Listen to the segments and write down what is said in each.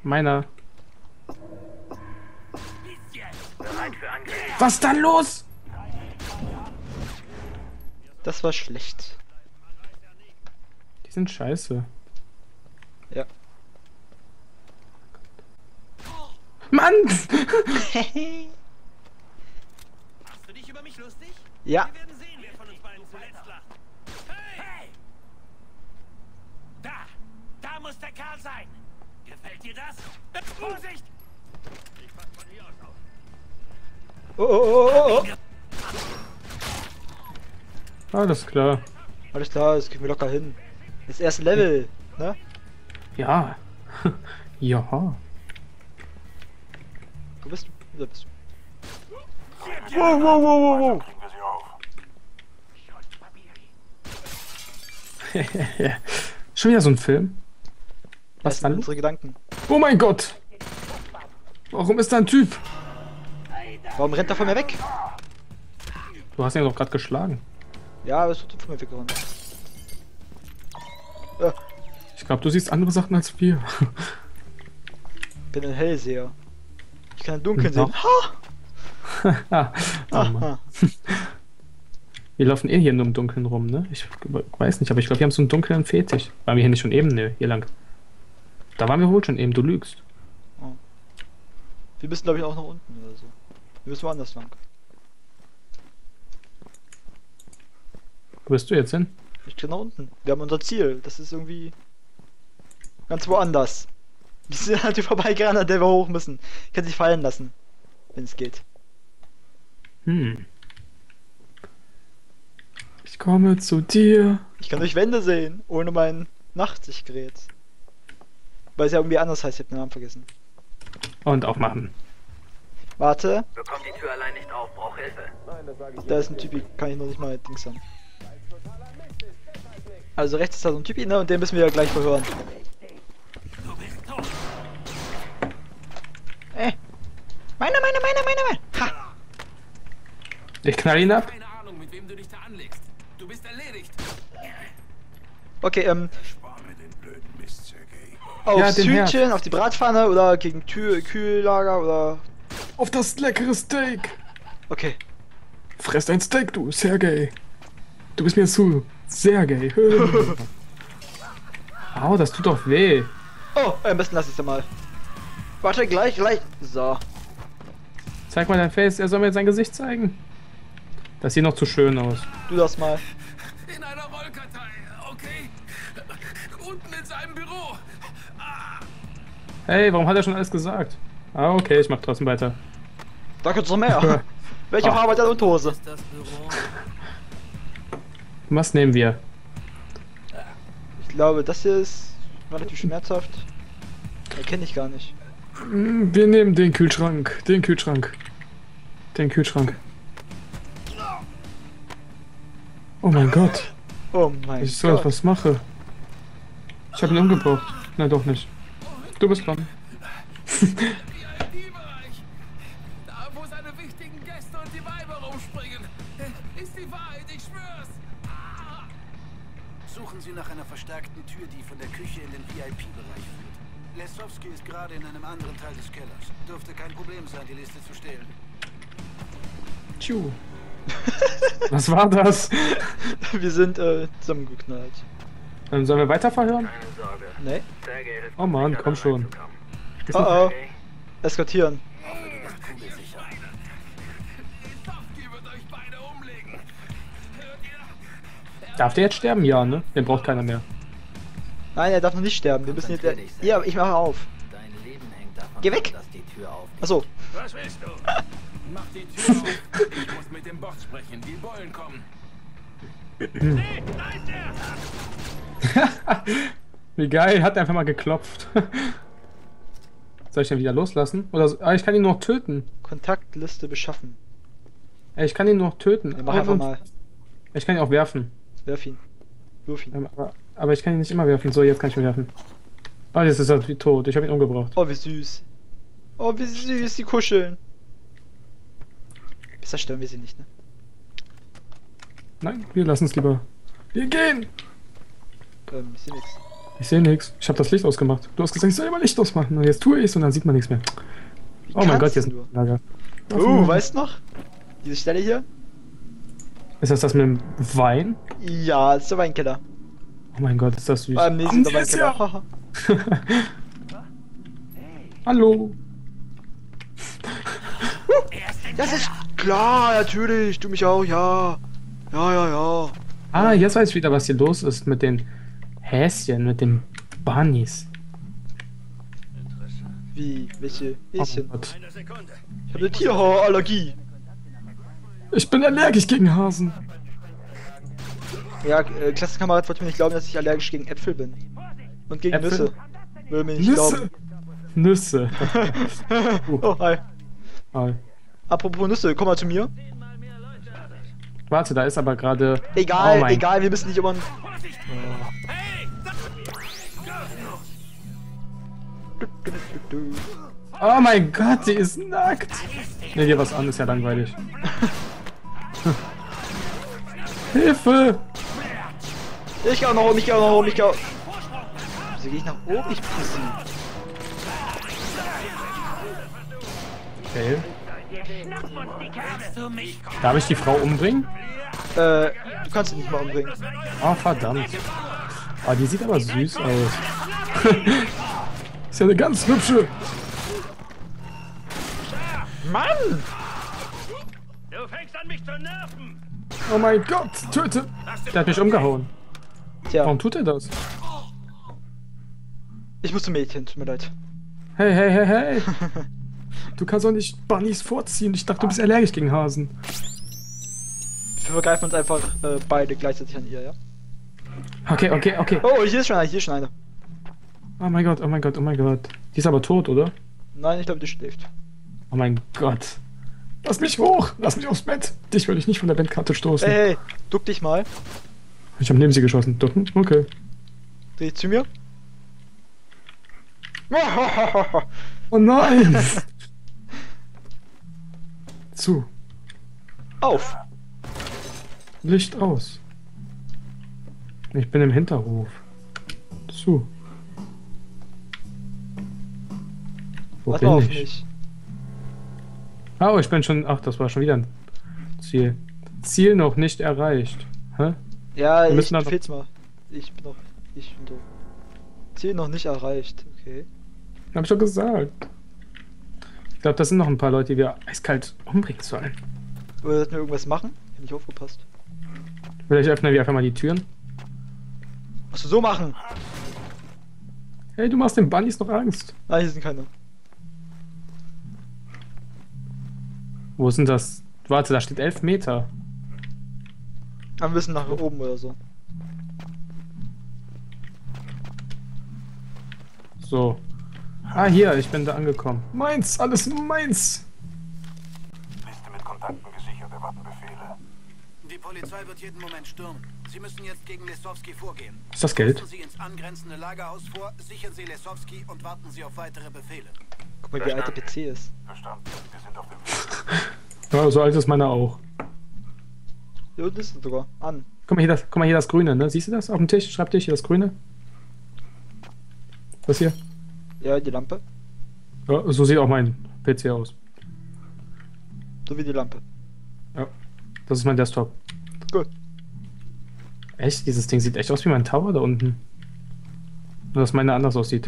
Meiner. Was ist da los? Das war schlecht. Die sind scheiße. Ja. Mann! Machst du dich über mich lustig? Ja. Wir werden sehen, wer von uns beiden zuletzt lacht. Hey! Da muss der Kerl sein. Gefällt dir das? Vorsicht! Ich pass von hier aus auf. Oh. Alles klar. Alles klar, das kriegen wir locker hin. Das erste Level, ne? Ja. Ja. Wo bist du? Da bist du. Wow. Schon wieder so ein Film? Was Das sind dann? unsere Gedanken. Oh mein Gott! Warum ist da ein Typ? Warum rennt er von mir weg? Du hast ihn doch gerade geschlagen. Ja, aber es wird von mir weggerannt. Ich glaube, du siehst andere Sachen als wir. Ich bin ein Hellseher. Ich kann im Dunkeln Ja. sehen. Ha! Oh Mann. Wir laufen eh hier nur im Dunkeln rum, ne? Ich weiß nicht, aber ich glaube, wir haben so einen dunklen Fetisch. Waren wir hier nicht schon eben? Ne, hier lang. Da waren wir wohl schon eben, du lügst. Wir müssen, glaube ich, auch nach unten oder so. Wir müssen woanders lang. Wo bist du jetzt hin? Ich gehe nach unten. Wir haben unser Ziel. Das ist irgendwie ganz woanders. Wir sind halt vorbeigerannt, an der wir hoch müssen. Ich kann sich fallen lassen, wenn es geht. Ich komme zu dir. Ich kann durch Wände sehen, ohne mein Nachtsichtgerät. Weil es ja irgendwie anders heißt, ich hab den Namen vergessen. Und aufmachen. Warte, Bekomm die Tür allein nicht auf, brauch Hilfe. da ist ein Typi, kann ich noch nicht mal Dings haben. Also rechts ist da so ein Typi, ne? Und den müssen wir ja gleich verhören. Du bist tot. Meiner! Ha! Ich knall ihn ab. Keine Ahnung, mit wem du dich da anlegst. Du bist erledigt. Okay, Spar mir den blöden Mist, Sergei. aufs den Herd. Hühnchen, auf die Bratpfanne oder gegen Kühllager oder... Auf das leckere Steak. Okay. Fress ein Steak, du, Sergej. Du bist mir zu Sergej. Au, das tut doch weh. Oh, am besten lass ich's ja mal. Warte, gleich. So. Zeig mal dein Face, er soll mir sein Gesicht zeigen. Das sieht noch zu schön aus. Du das mal. In einer Rollkartei, okay? Unten in seinem Büro. Hey, warum hat er schon alles gesagt? Ah, okay, ich mach trotzdem weiter. Da gibt's noch mehr. Welche Farbe hat deine Unterhose? Das Büro. Was nehmen wir? Ich glaube, das hier ist relativ schmerzhaft. Erkenne ich gar nicht. Wir nehmen den Kühlschrank. Den Kühlschrank. Oh mein Gott. Oh mein Ich soll Gott. was machen. Ich habe ihn umgebracht. Nein, doch nicht. Du bist dran. VIP-Bereich. Da, wo seine wichtigen Gäste und die Weiber rumspringen. Ist die Wahrheit, ich schwör's. Suchen Sie nach einer verstärkten Tür, die von der Küche in den VIP-Bereich führt. Lesowski ist gerade in einem anderen Teil des Kellers. Dürfte kein Problem sein, die Liste zu stehlen. Tschu. Was war das? Wir sind zusammengeknallt. Dann sollen wir weiter verhören? Keine Sorge. Ne? Sergei hilft Oh uns Mann, sicher, komm da schon. reinzukommen. Oh. Okay? Eskortieren. Kugelsicher. Lesowski wird euch beide umlegen. Hört ihr? Darf der jetzt sterben? Ja, ne? Den braucht keiner mehr. Nein, er darf noch nicht sterben. Wir müssen jetzt... Konzentrier dich, Ja, ich mache auf. Dein Leben hängt davon Geh ab, weg. dass die Tür aufgeht. Achso. Was willst du? Mach die Tür auf. Ich muss mit dem Boss sprechen. Die Bullen kommen. Da ist er! Wie geil, hat er einfach mal geklopft. Soll ich den wieder loslassen? Oder ich kann ihn noch töten. Kontaktliste beschaffen. Ey, ich kann ihn noch töten. Ja, mach einfach mal. Ich kann ihn auch werfen. Wirf ihn. Wirf ihn. Aber ich kann ihn nicht immer werfen. So, jetzt kann ich ihn werfen. Oh, jetzt ist er wie tot. Ich habe ihn umgebracht. Oh, wie süß. Oh, wie süß, die kuscheln. Besser stören wir sie nicht, ne? Nein, wir lassen es lieber. Wir gehen! Ich sehe nix. Ich sehe nichts. Ich habe das Licht ausgemacht. Du hast gesagt, ich soll immer Licht ausmachen. Und jetzt tue ich es und dann sieht man nichts mehr. Wie Oh mein Gott, kannst hier ist du ein Lager. weißt du noch? Diese Stelle hier? Ist das mit dem Wein? Ja, das ist der Weinkeller. Oh mein Gott, ist das süß. Nee, Oh, ist der hier ist Weinkeller. ja. Haha. Hallo. Das ist klar, natürlich. Du mich auch, ja. Ja. Ah, jetzt weiß ich wieder, was hier los ist mit den Häschen, mit den Bunnies. Wie? Welche Oh Häschen? mein Gott. Ich habe eine Tierhaarallergie. Ich bin allergisch gegen Hasen. Ja, Klassenkamerad wollte mir nicht glauben, dass ich allergisch gegen Äpfel bin. Und gegen Äpfel? Nüsse. Will mir nicht Nüsse. Nüsse. glauben. Oh, hi. Ah. Apropos Nüsse, komm mal zu mir. Warte, da ist aber gerade. Egal, Oh mein- egal, wir müssen nicht immer... Oh mein Gott, die ist nackt. Ne, dir was an, ist ja langweilig. Hilfe! Ich geh auch nach oben, ich geh auch nach oben, ich geh auch... Wieso geh ich nach oben? Ich pussy. Okay. Darf ich die Frau umbringen? Du kannst ihn nicht mal umbringen. Oh, verdammt. Ah, die sieht aber süß aus. Ist ja eine ganz hübsche. Mann! Du fängst an, mich zu nerven! Oh mein Gott, töte. Der hat mich umgehauen. Tja, Warum tut er das? ich muss zum Mädchen, tut mir leid. Hey, hey, hey, hey. Du kannst doch nicht Bunnies vorziehen. Ich dachte, du bist allergisch gegen Hasen. Wir vergreifen uns einfach beide gleichzeitig an ihr, ja? Okay, okay, okay. Oh, hier ist schon eine, hier ist schon eine. Oh mein Gott, oh mein Gott, oh mein Gott. Die ist aber tot, oder? Nein, ich glaube, die schläft. Oh mein Gott. Lass mich hoch. Lass mich aufs Bett. Dich will ich nicht von der Bettkante stoßen. Hey, duck dich mal. Ich habe neben sie geschossen. Ducken? Okay. Dreh dich zu mir. Oh nein. Zu. Auf. Licht aus. Ich bin im Hinterhof. Zu. Wo Warte mal bin auf ich? mich. Oh, ich bin schon... Ach, das war schon wieder ein Ziel. Ziel noch nicht erreicht. Hä? Ja, Wir ich müssen dann- befehl's mal. Ich bin so. Ziel noch nicht erreicht, okay. Hab ich doch gesagt. Ich glaube, das sind noch ein paar Leute, die wir eiskalt umbringen sollen. Oder sollten wir irgendwas machen? Ich hab nicht aufgepasst. Vielleicht öffnen wir einfach mal die Türen. Musst du so machen? Hey, du machst den Bunnies noch Angst. Nein, hier sind keine. Wo ist denn das? Warte, da steht 11 Meter. Aber wir müssen nach oben oder so. So. Ah, hier, ich bin da angekommen. Meins, alles meins. Liste mit Kontakten gesichert, erwarten Befehle. Die Polizei wird jeden Moment stürmen. Sie müssen jetzt gegen Lesowski vorgehen. Ist das Geld? Rüsten Sie ins angrenzende Lagerhaus vor, sichern Sie Lesowski und warten Sie auf weitere Befehle. Guck mal, wie alt der PC ist. Verstanden. Wir sind auf dem Weg. Ja, so alt ist meiner auch. Hier unten ist es sogar. An. Guck mal hier das Grüne, ne? Siehst du das auf dem Tisch? Schreibtisch, hier das Grüne. Was hier? Ja, die Lampe. Ja, so sieht auch mein PC aus. So wie die Lampe. Ja, das ist mein Desktop. Gut. Echt? Dieses Ding sieht echt aus wie mein Tower da unten. Nur, dass meine anders aussieht.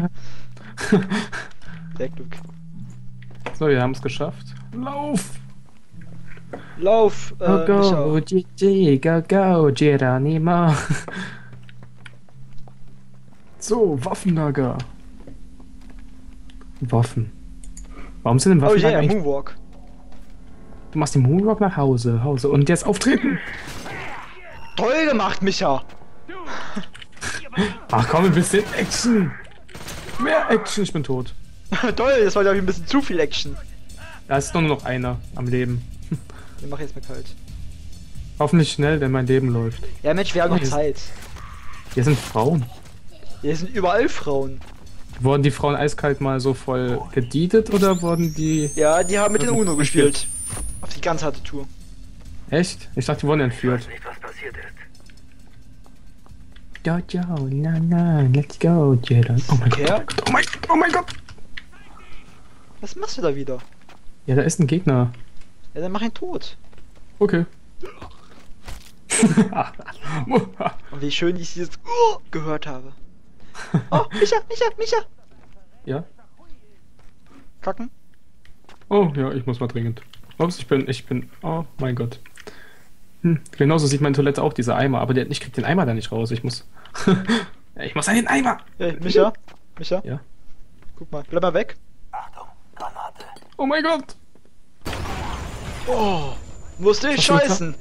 Sehr Glück. So, wir haben es geschafft. Lauf! Lauf, Go, go, Micha. GG, go, go, Geronimo. So, Waffenlager. Waffen. Warum sind denn Oh Waffenlager yeah, eigentlich? Moonwalk. Du machst den Moonwalk nach Hause. Und jetzt auftreten. Toll gemacht, Micha. Ach komm, ein bisschen Action. Mehr Action, ich bin tot. Toll, das war glaube ich ein bisschen zu viel Action. Da ist nur noch einer am Leben. Wir machen jetzt mal kalt. Hoffentlich schnell, denn mein Leben läuft. Ja Mensch, wir haben noch Hier ist- Zeit. Hier sind Frauen. Hier sind überall Frauen. Wurden die Frauen eiskalt mal so voll gedietet oder wurden die... Ja, die haben mit den Also, UNO gespielt. Auf die ganz harte Tour. Echt? Ich dachte, die wurden entführt. Nicht, was passiert ist. Jojo, na na, let's go, Jedi. Oh mein Okay. Gott, oh mein Gott, oh mein Gott. Was machst du da wieder? Ja, da ist ein Gegner. Ja, dann mach ihn tot. Okay. Und wie schön ich dieses gehört habe. Oh, Micha! Ja? Kacken? Oh, ja, ich muss mal dringend. Ups, ich bin, oh mein Gott. Genauso sieht meine Toilette auch, dieser Eimer, aber ich krieg den Eimer da nicht raus, ich muss... ich muss an den Eimer! Hey, Micha? Ja? Guck mal, bleib mal weg. Oh mein Gott! Oh, musste ich Was für ein scheißen.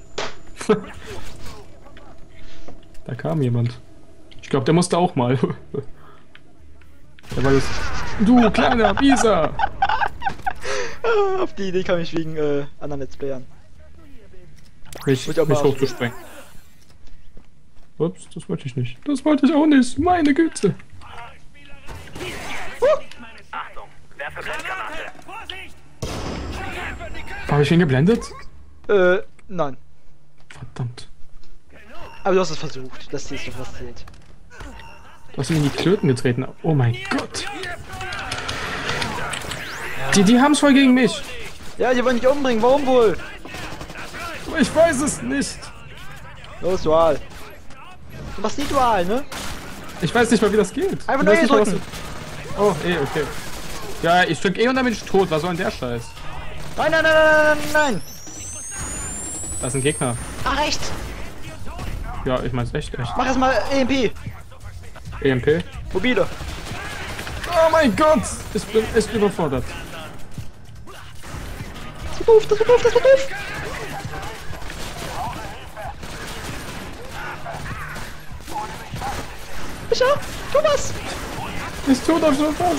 Da kam jemand. Ich glaube, der musste auch mal. Der war das... Du, kleiner Bisa! Auf die Idee kam ich wegen anderen Let's Playern. Mich Muss ich auch mal hochzusprengen. Ups, das wollte ich nicht. Das wollte ich auch nicht. Meine Güte. Achtung, werfe Granate. Habe ich ihn geblendet? Nein. Verdammt. Aber du hast es versucht. Das siehst du, was zählt. Du hast ihn in die Klöten getreten. Oh mein Gott. Die haben es voll gegen mich. Ja, die wollen dich umbringen. Warum wohl? Ich weiß es nicht. Los, Dual. Du machst nie Dual, ne? Ich weiß nicht mal, wie das geht. Einfach Ich nur weiß E nicht mal, was drücken. Oh, okay. Ja, ich drück und dann bin ich tot. Was soll denn der Scheiß? Nein! Da ist ein Gegner. Ach, rechts! Ja, ich mein's echt. Mach erstmal EMP. EMP? Mobile. Oh mein Gott! Ich bin echt überfordert. Das wird doof. Micha, tu was! Ich tu doch schon was.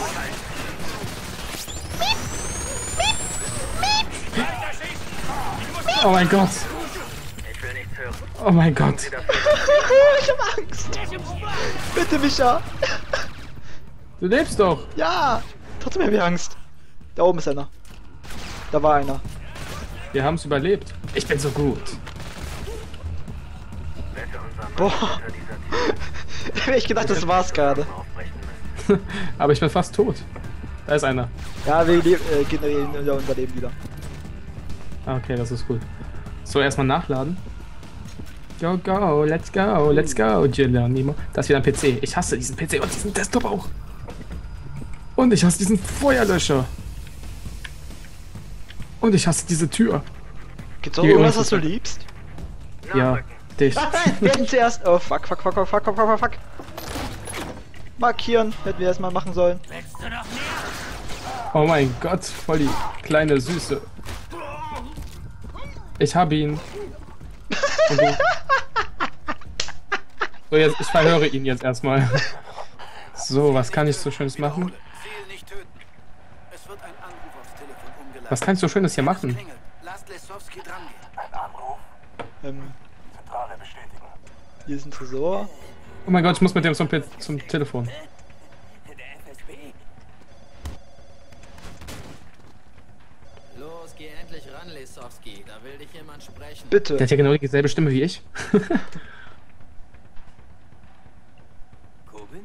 Oh mein Gott. Ich will nichts hören. Oh mein Gott. Ich hab Angst. Bitte, Micha. Du lebst doch. Ja. Trotzdem hab ich Angst. Da oben ist einer. Da war einer. Wir haben's überlebt. Ich bin so gut. Rette unseren Boah. Mann unter dieser Tür. Hätte ich gedacht, das war's gerade. Aufbrechen müssen. Aber ich bin fast tot. Da ist einer. Ja, wir generieren unser Leben wieder. Ah, okay, das ist gut. So, erstmal nachladen. Go, let's go, Geronimo. Das ist wieder ein PC. Ich hasse diesen PC und diesen Desktop auch. Und ich hasse diesen Feuerlöscher. Und ich hasse diese Tür. Gibt's auch Die irgendwas, übrigens- was du liebst? Ja, dich. Ah, nein, wir hätten zuerst. Oh, fuck. Markieren, hätten wir erstmal machen sollen. Oh mein Gott, voll die kleine Süße. Ich hab ihn. Und du? So, jetzt, ich verhöre ihn jetzt erstmal. So, was kann ich so Schönes machen? Ziel nicht töten. Es wird ein Anruf aufs Telefon umgeleitet. Was kann ich so Schönes hier machen? Klingelt. Lasst Lesowski drangehen. Zentrale bestätigen. Hier ist ein Tresor. Oh mein Gott, ich muss mit dem zum Telefon. Los, geh endlich ran, Lesowski. Da will dich jemand sprechen. Bitte. Der hat ja genau dieselbe Stimme wie ich. Kobin?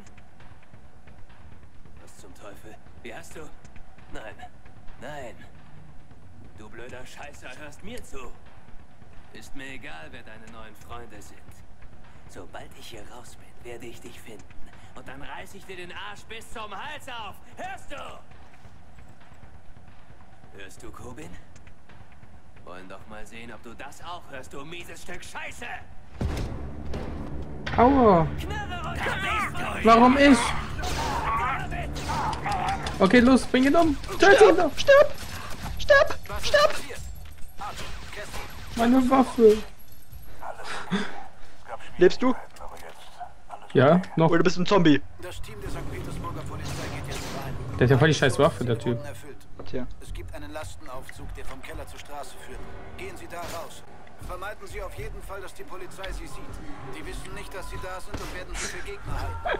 Was zum Teufel? Wie hast du? Nein. Du blöder Scheißer, hörst mir zu. Ist mir egal, wer deine neuen Freunde sind. Sobald ich hier raus bin, werde ich dich finden. Und dann reiß ich dir den Arsch bis zum Hals auf. Hörst du? Hörst du, Kobin? Wollen doch mal sehen, ob du das auch hörst, du mieses Stück Scheiße! Aua. Knarre und da bist du! Warum ich? Okay, los, bring ihn um. Töte ihn doch. Stirb! Meine Waffe. Lebst du? Ja, noch. Oder bist du ein Zombie? Das Team der St. Petersburger Polizei geht jetzt rein. Der hat ja voll die scheiß Waffe, der Typ. Erfüllt. Tja. Es gibt einen Lastenaufzug, der vom Keller zur Straße führt. Gehen Sie da raus. Vermeiden Sie auf jeden Fall, dass die Polizei Sie sieht. Die wissen nicht, dass Sie da sind und werden Sie für Gegner halten.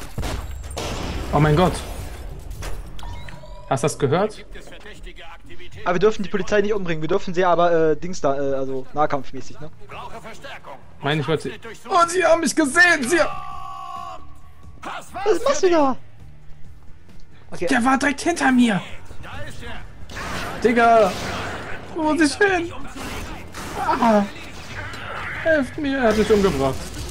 Oh mein Gott. Hast du das gehört? Aber wir dürfen die Polizei nicht umbringen. Wir dürfen sie aber, Dings da, also nahkampfmäßig, ne? Brauche Verstärkung. Meine, ich wollte. Oh, sie haben mich gesehen! Sie. Was machst du da? Okay. Der war direkt hinter mir! Da ist er. Digga! Wo muss ich hin? Ah. Helft mir, er hat mich umgebracht.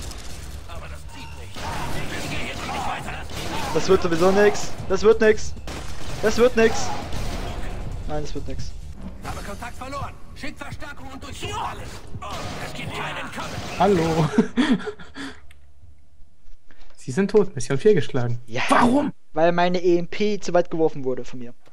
Das wird sowieso nix. Das wird nix. Das wird nix. Nein, das wird nix. Habe Kontakt verloren. Schick Verstärkung und durchsucht alles. Oh, es gibt keinen Kommen. Hallo! Sie sind tot, Mission 4 geschlagen. Ja. Warum? Weil meine EMP zu weit geworfen wurde von mir.